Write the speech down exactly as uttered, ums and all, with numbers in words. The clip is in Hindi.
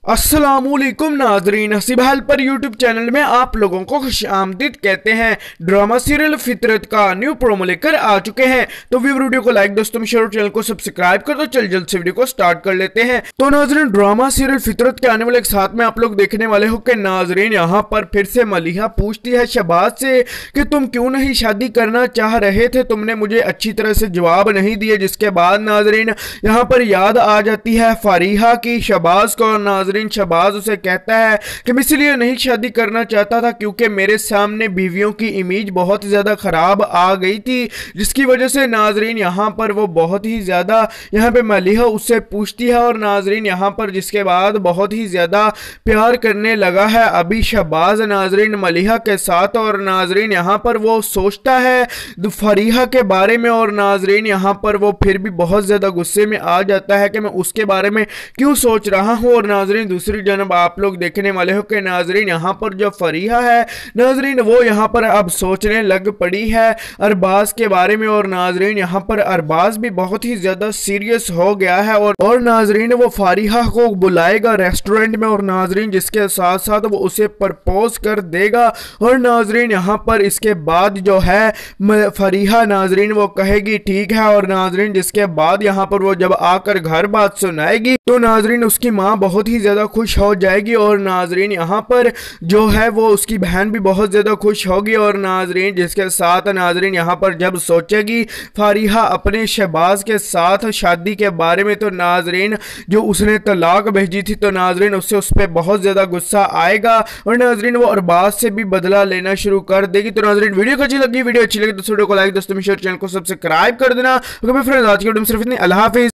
अस्सलामुअलैकुम नाजरीन, हसीब हाल पर यूट्यूब चैनल में आप लोगों को खुशामदीद कहते हैं। ड्रामा सीरियल फितरत का न्यू प्रोमो लेकर आ चुके हैं। तो वीडियो को लाइक दोस्तों में शेयर और चैनल को सब्सक्राइब कर दो। चल जल्द से वीडियो को स्टार्ट कर लेते हैं। तो नाजरीन, ड्रामा सीरियल फितरत के आने वाले एक साथ में आप लोग देखने वाले हो कि नाजरीन यहाँ पर फिर से मलिहा पूछती है शहबाज से कि तुम क्यों नहीं शादी करना चाह रहे थे, तुमने मुझे अच्छी तरह से जवाब नहीं दिए। जिसके बाद नाजरीन यहाँ पर याद आ जाती है फारिहा की शहबाज को। नाजरीन शहबाज उसे कहता है कि मैं इसलिए नहीं शादी करना चाहता था क्योंकि मेरे सामने बीवियों की इमेज बहुत ज्यादा खराब आ गई थी, जिसकी वजह से नाजरीन यहाँ पर वो बहुत ही ज्यादा यहाँ पे मलिहा उससे पूछती है और नाजरीन यहाँ पर जिसके बाद बहुत ही ज्यादा प्यार करने लगा है अभी शहबाज नाजरीन मलिहा के साथ। और नाजरीन यहाँ पर वो सोचता है फरीहा के बारे में और नाजरीन यहाँ पर वो फिर भी बहुत ज्यादा गुस्से में आ जाता है कि मैं उसके बारे में क्यों सोच रहा हूँ। और नाजरीन दूसरी जानब आप लोग देखने वाले हो कि नाजरीन यहाँ पर जो फरीहा है नाजरीन वो यहाँ पर अब सोचने लग पड़ी है अरबाज के बारे में। और नाजरीन यहाँ पर अरबाज भी बहुत ही ज्यादा सीरियस हो गया है और और नाजरीन वो फरीहा को बुलाएगा रेस्टोरेंट में और नाजरीन जिसके साथ साथ वो उसे प्रपोज कर देगा। और नाजरीन यहाँ पर इसके बाद जो है फरीहा नाजरीन वो कहेगी ठीक है। और नाजरीन जिसके बाद यहाँ पर वो जब आकर घर बात सुनाएगी तो नाजरीन उसकी माँ बहुत ही ज्यादा खुश हो जाएगी और नाजरीन यहाँ पर जो है वो उसकी बहन भी बहुत ज्यादा खुश होगी। और नाजरीन जिसके साथ नाजरीन यहाँ पर जब सोचेगी फारिहा अपने शहबाज के साथ शादी के बारे में तो नाजरीन जो उसने तलाक भेजी थी तो नाजरीन उससे उस पर बहुत ज्यादा गुस्सा आएगा और नाजरीन वो अरबाज से भी बदला लेना शुरू कर देगी। तो नाजरीन वीडियो अच्छी लगी वीडियो अच्छी लगी तो वीडियो को लाइक दोस्तों में शेयर चैनल को सब्सक्राइब कर देना। फ्रेंड्स आज की वीडियो में सिर्फ इतनी। अल्लाह हाफिज।